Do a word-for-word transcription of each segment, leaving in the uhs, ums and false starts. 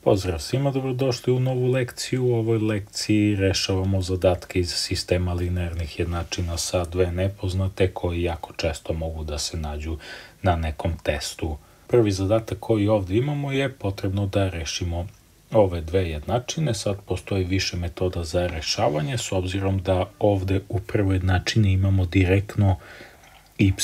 Pozdrav svima, dobrodošli u novu lekciju. U ovoj lekciji rešavamo zadatke iz sistema linearnih jednačina sa dve nepoznate koji jako često mogu da se nađu na nekom testu. Prvi zadatak koji ovdje imamo je potrebno da rešimo ove dve jednačine. Sad postoji više metoda za rešavanje s obzirom da ovdje u prvoj jednačini imamo direktno y.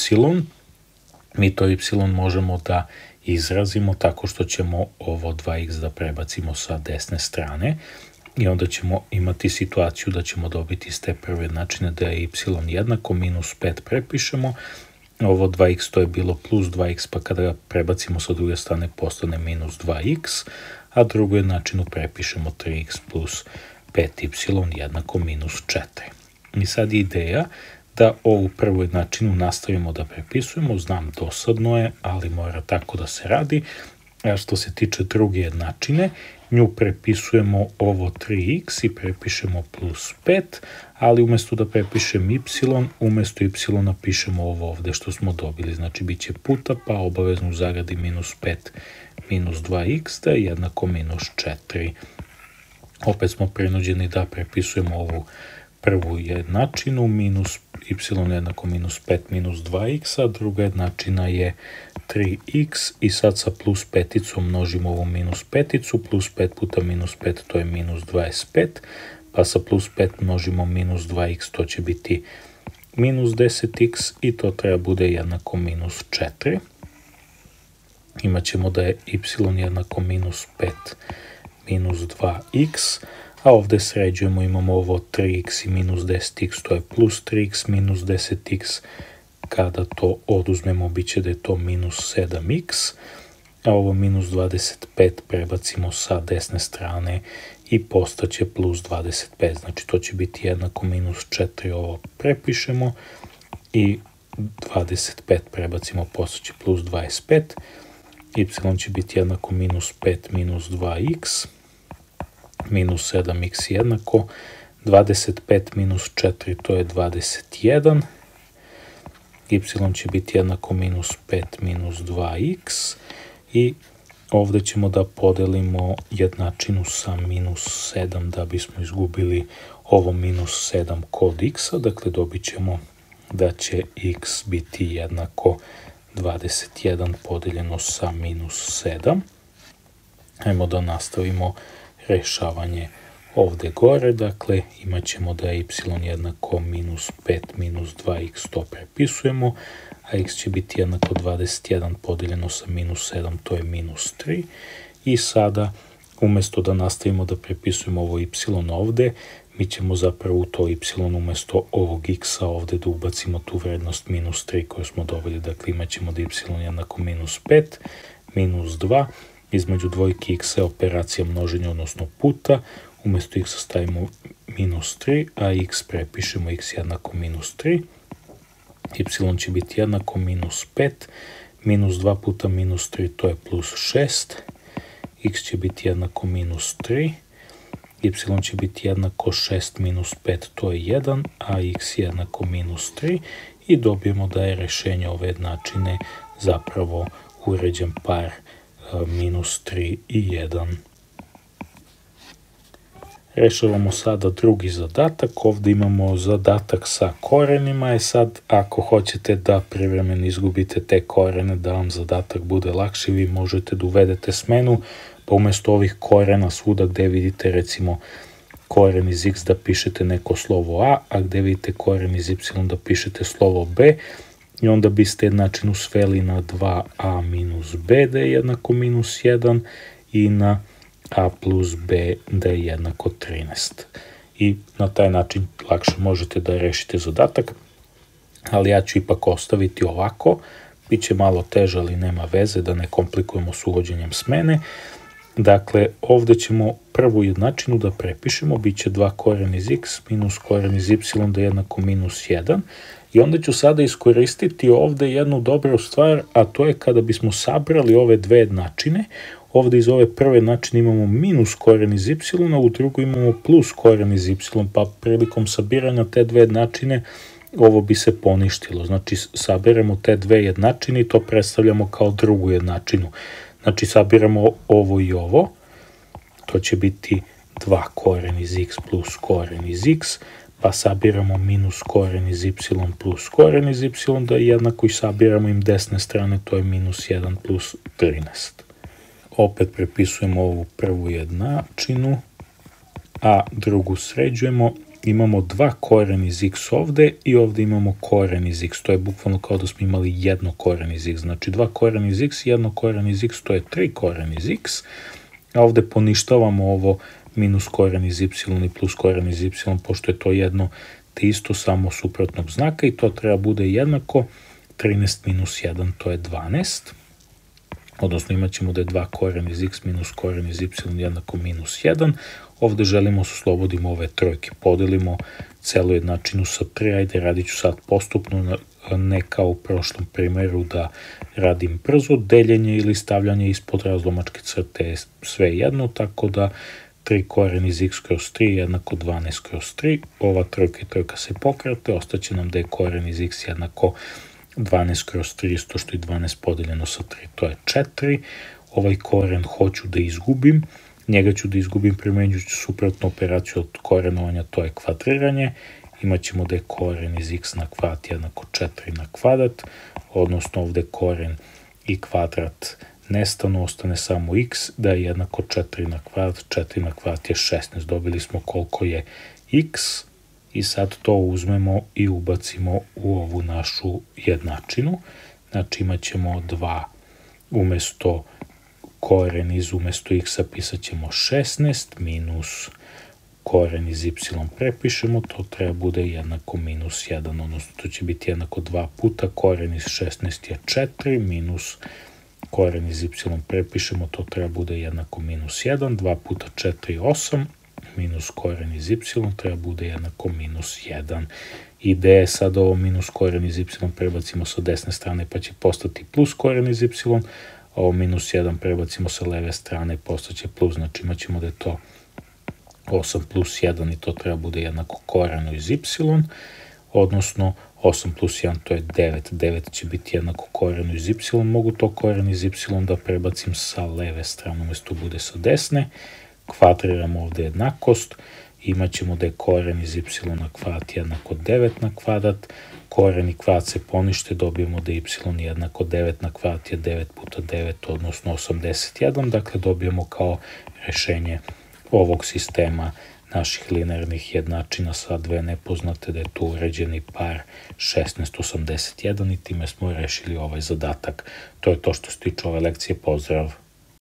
Mi to y možemo da izrazimo tako što ćemo ovo dva x da prebacimo sa desne strane i onda ćemo imati situaciju da ćemo dobiti iz te prve jednačine da je y jednako minus pet prepišemo. Ovo dva x to je bilo plus dva x, pa kada ga prebacimo sa druge strane postane minus dva x, a drugu jednačinu prepišemo tri x plus pet y jednako minus četiri. I sad ideja da ovu prvu jednačinu nastavimo da prepisujemo, znam dosadno je, ali mora tako da se radi. A što se tiče druge jednačine, nju prepisujemo ovo tri x i prepišemo plus pet, ali umjesto da prepišem y, umjesto y napišemo ovo ovdje što smo dobili. Znači bit će puta, pa obavezno u zagradi minus pet minus dva x da je jednako minus četiri. Opet smo prinuđeni da prepisujemo ovu prvu jednačinu, minus y jednako minus pet minus dva x, a druga jednačina je tri x i sad sa plus peticom množimo ovu minus peticu, plus pet puta minus pet to je minus dvadeset pet, pa sa plus pet množimo minus dva x, to će biti minus deset x i to treba bude jednako minus četiri. Imaćemo da je y jednako minus pet minus dva x, a ovdje sređujemo, imamo ovo tri x i minus deset x, to je plus tri x minus deset x, kada to oduzmemo bit će da je to minus sedam x, a ovo minus dvadeset pet prebacimo sa desne strane i postaće plus dvadeset pet, znači to će biti jednako minus četiri, ovo prepišemo i dvadeset pet prebacimo, postaće plus dvadeset pet, y će biti jednako minus pet minus dva x, minus sedam x jednako, dvadeset pet minus četiri to je dvadeset jedan, y će biti jednako minus pet minus dva x i ovdje ćemo da podelimo jednačinu sa minus sedam da bismo izgubili ovo minus sedam kod x-a, dakle dobit ćemo da će x biti jednako dvadeset jedan podeljeno sa minus sedam. Ajmo da nastavimo rešavanje ovdje gore, dakle imat ćemo da je y jednako minus pet minus dva x, to prepisujemo, a x će biti jednako dvadeset jedan podeljeno sa minus sedam, to je minus tri. I sada, umjesto da nastavimo da prepisujemo ovo y ovdje, mi ćemo zapravo u to y umjesto ovog x-a ovdje da ubacimo tu vrednost minus tri koju smo dobili, dakle imat ćemo da y jednako minus pet minus dva, između dvojke x je operacija množenja, odnosno puta, umjesto x stavimo minus tri, a x prepišemo x jednako minus tri, y će biti jednako minus pet, minus dva puta minus tri to je plus šest, x će biti jednako minus tri, y će biti jednako šest minus pet to je jedan, a x jednako minus tri i dobijemo da je rešenje ove jednačine zapravo uređen par minus tri i jedan. Rešavamo sada drugi zadatak. Ovdje imamo zadatak sa korenima. I sad ako hoćete da privremeno izgubite te korene, da vam zadatak bude lakši, vi možete da uvedete smenu, pa umjesto ovih korena svuda gdje vidite recimo koren iz x da pišete neko slovo a, a gdje vidite koren iz y da pišete slovo b, i onda biste jednačinu sveli na dva a minus b da je jednako minus jedan i na a plus b da je jednako trinaest. I na taj način lakše možete da rešite zadatak, ali ja ću ipak ostaviti ovako, bit će malo teže, ali nema veze da ne komplikujemo s uvođenjem smene. Dakle, ovdje ćemo prvu jednačinu da prepišemo, bit će dva koren iz x minus koren iz y da je jednako minus jedan. I onda ću sada iskoristiti ovdje jednu dobru stvar, a to je kada bismo sabrali ove dve jednačine, ovdje iz ove prve jednačine imamo minus koren iz y, a u drugoj imamo plus koren iz y, pa prilikom sabiranja te dve jednačine ovo bi se poništilo. Znači, sabiramo te dve jednačine i to predstavljamo kao drugu jednačinu. Znači, sabiramo ovo i ovo to će biti dva koren iz x plus koren iz x, pa sabiramo minus koren iz y plus koren iz y, da je jednako i sabiramo im desne strane, to je minus jedan plus trinaest. Opet prepisujemo ovu prvu jednačinu, a drugu sređujemo. Imamo dva koren iz x ovde i ovde imamo koren iz x. To je bukvalno kao da smo imali jedno koren iz x. Znači dva koren iz x i jedno koren iz x, to je tri koren iz x. A ovde poništavamo ovo minus koren iz y i plus koren iz y, pošto je to jedno te isto, samo suprotnog znaka, i to treba bude jednako trinaest minus jedan, to je dvanaest. Odnosno imat ćemo da je dva koren iz x minus koren iz y jednako minus jedan. Ovde želimo da oslobodimo ove trojke, podelimo celu jednačinu sa tri, ajde radit ću sad postupno, ne kao u prošlom primeru da radim brzo, deljenje ili stavljanje ispod razlomačke crte je sve jedno, tako da tri koren iz x kroz tri jednako dvanaest kroz tri, ova trojka i trojka se pokrate, ostaće nam da je koren iz x jednako dvanaest kroz tri, isto što i dvanaest podeljeno sa tri, to je četiri. Ovaj koren hoću da izgubim, njega ću da izgubim primenjujući suprotnu operaciju od korenovanja, to je kvadriranje. Imaćemo da je koren iz x na kvadrat jednako četiri na kvadrat, odnosno ovde koren i kvadrat nestanu, ostane samo x, da je jednako četiri na kvadrat, četiri na kvadrat je šesnaest, dobili smo koliko je x, i sad to uzmemo i ubacimo u ovu našu jednačinu. Znači imat ćemo dva umesto koren iz umesto x pisat ćemo šesnaest minus koren iz y prepišemo, to treba bude jednako minus jedan, odnosno to će biti jednako dva puta, koren iz šesnaest je četiri, minus koren iz y prepišemo, to treba bude jednako minus jedan, dva puta četiri je osam, minus koren iz y treba bude jednako minus jedan. Ideja je sad ovo minus koren iz y prebacimo sa desne strane pa će postati plus koren iz y, a ovo minus jedan prebacimo sa leve strane, postaće plus, znači imat ćemo da je to osam plus jedan i to treba bude jednako korenu iz y, odnosno osam plus jedan to je devet, devet će biti jednako korenu iz y, mogu to koren iz y da prebacim sa leve strane, umjesto bude sa desne, kvadriramo ovde jednakost, imat ćemo da je koren iz y na kvadrat jednako devet na kvadrat, koren i kvadrat se ponište, dobijemo da je y jednako devet na kvadrat je devet puta devet, odnosno osamdeset jedan, dakle dobijemo kao rešenje ovog sistema naših linearnih jednačina sa dve nepoznate da je tu uređeni par šesnaest osamdeset jedan i time smo rešili ovaj zadatak. To je to što se tiče ove lekcije, pozdrav!